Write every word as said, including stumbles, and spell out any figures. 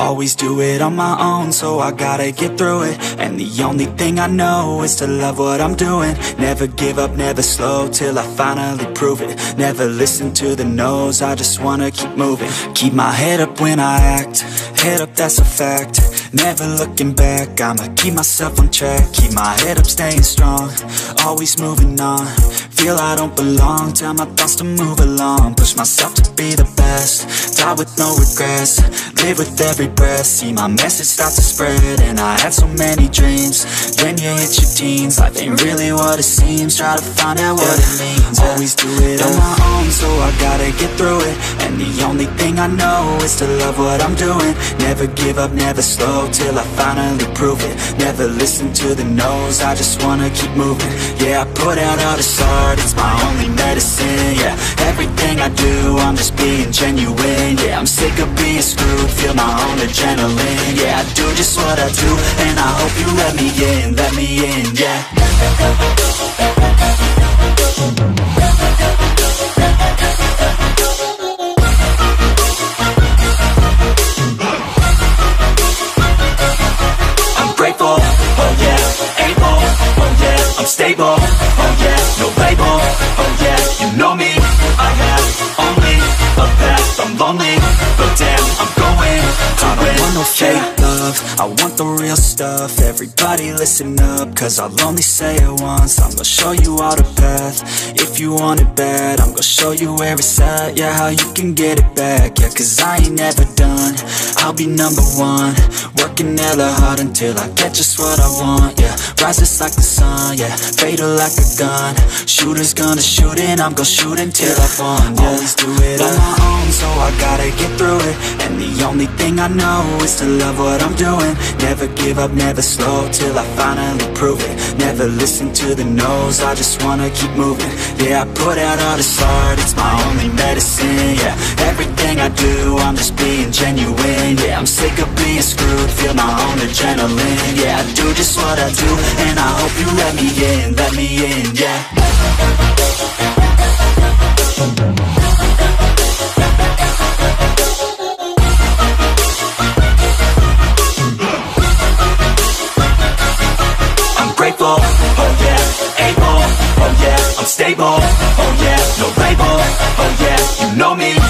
Always do it on my own, so I gotta get through it. And the only thing I know is to love what I'm doing. Never give up, never slow, till I finally prove it. Never listen to the no's, I just wanna keep moving. Keep my head up when I act, head up, that's a fact. Never looking back, I'ma keep myself on track. Keep my head up, staying strong, always moving on. Feel I don't belong, tell my thoughts to move along. Push myself to be the best, die with no regrets. Live with every breath, see my message start to spread. And I had so many dreams, then you hit your teens. Life ain't really what it seems, try to find out what it means. Always do it on my own, so I gotta get through it. And the only thing I know is to love what I'm doing. Never give up, never slow, till I finally prove it. Never listen to the no's, I just wanna keep moving. Yeah, I put out all this art, it's my only medicine. Yeah, everything I do, I'm just being genuine. Yeah, I'm sick of being screwed, feel my own adrenaline. Yeah, I do just what I do, and I hope you let me in, let me in, yeah. Stable, oh yeah, no label, oh yeah, you know me. I have only a path, I'm lonely, but damn, I'm going to I don't want no fake love, I want the real stuff. Everybody listen up, cause I'll only say it once. I'm gonna show you all the path, if you want it bad. I'm gonna show you where it's at, yeah, how you can get it back. Yeah, cause I ain't never done, I'll be number one. Working hella hard until I get just what I want, yeah. Rises like the sun, yeah, fatal like a gun. Shooter's gonna shoot and I'm gonna shoot until I won, yeah. Always do it on my own, so I gotta get through it. And the only thing I know is to love what I'm doing. Never give up, never slow, till I finally prove it. Never listen to the no's, I just wanna keep moving. Yeah, I put out all this art, it's my only medicine. Yeah, everything I do, I'm just being genuine. Yeah, I'm sick of being screwed, feel my own adrenaline. Yeah, I do just what I do, and I hope you let me in, let me in, yeah. I'm grateful, oh yeah, able, oh yeah, I'm stable, oh yeah, no label, oh yeah, you know me.